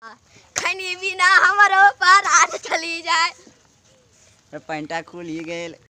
खनी बिना हमारो पर आज चली जाए। पैंटा खुल ही गए।